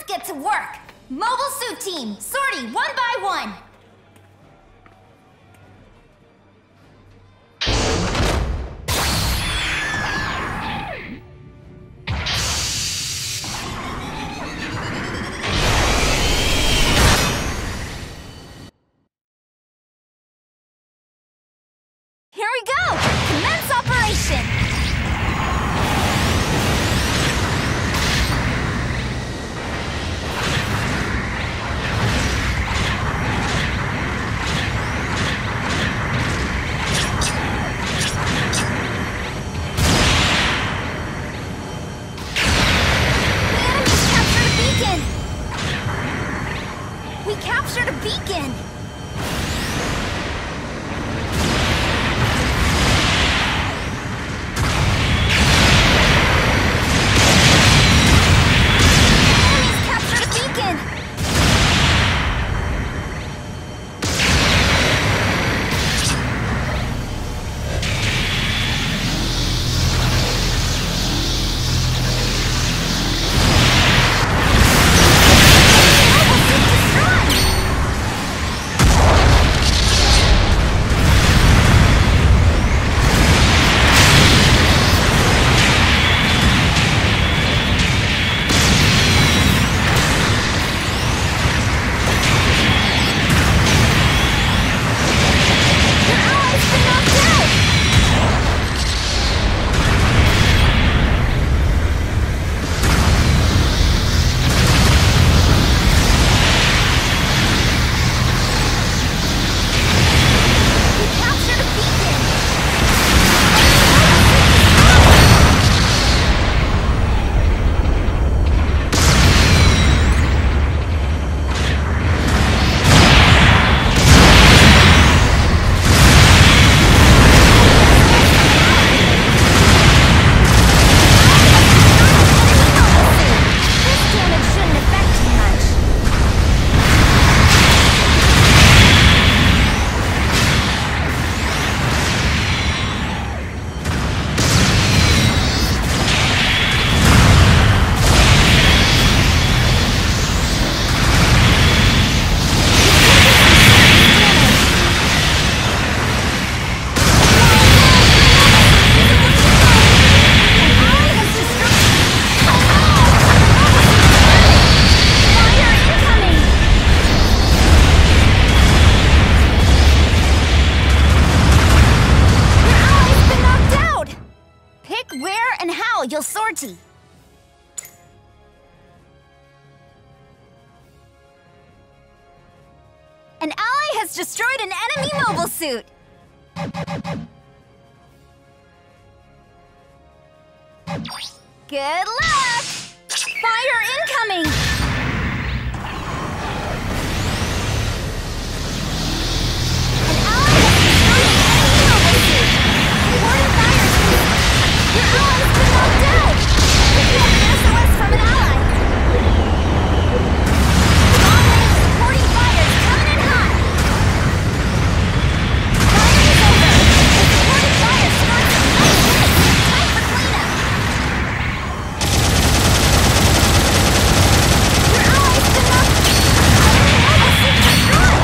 get to work! Mobile suit team, sortie one by one! Here we go! Commence operation! We captured a beacon! You'll sortie. An ally has destroyed an enemy mobile suit. Good luck! Fire incoming! An ally has destroyed an enemy mobile suit. Reporting fire team. Your ally's been knocked out! You have an SOS from an ally! Long range supporting fire is coming in hot! Fire is over! The supporting fire starts in 9 minutes! Time for cleanup! Your ally's been knocked out! Enemy mobile suit destroyed!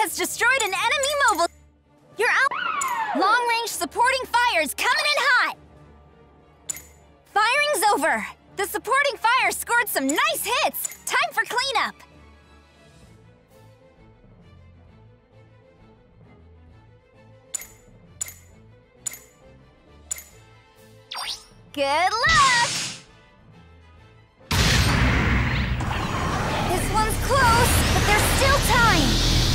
has destroyed an enemy mobile. Your long-range supporting fire's coming in hot. Firing's over. The supporting fire scored some nice hits. Time for cleanup. Good luck! This one's close, but there's still time.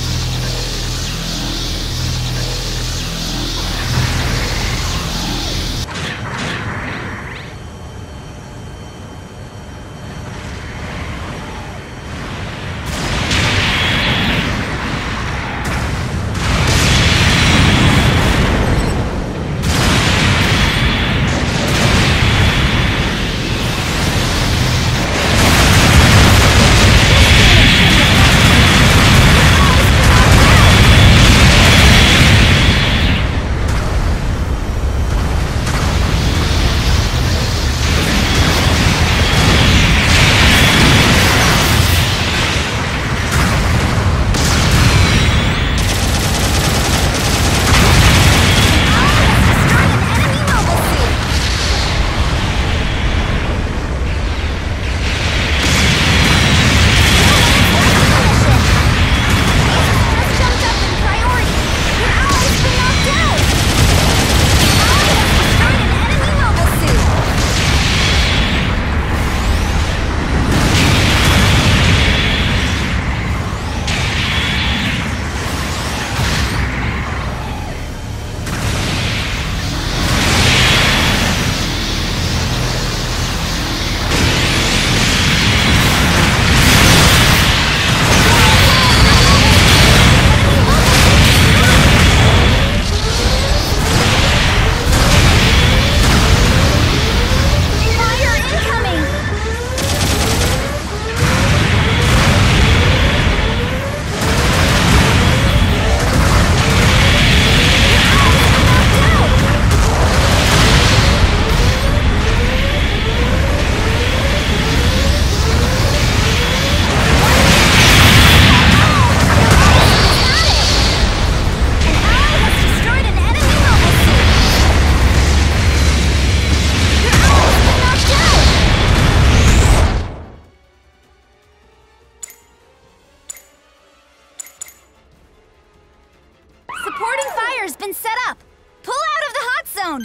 Fire's been set up. Pull out of the hot zone.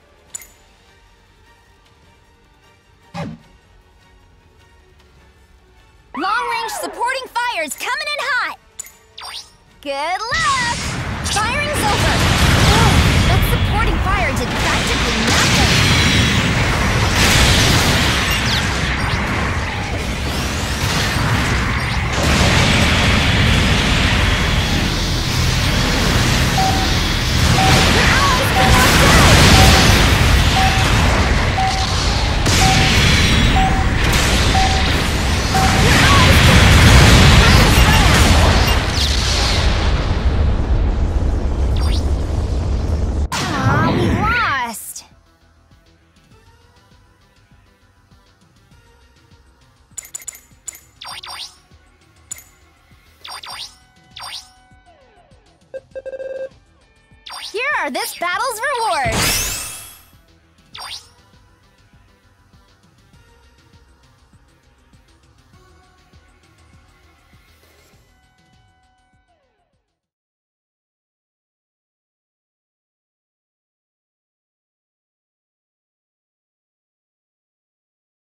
Long-range supporting fire's coming in hot. Good luck. Firing's over. Oh, that supporting fire did practically nothing. Here are this battle's rewards!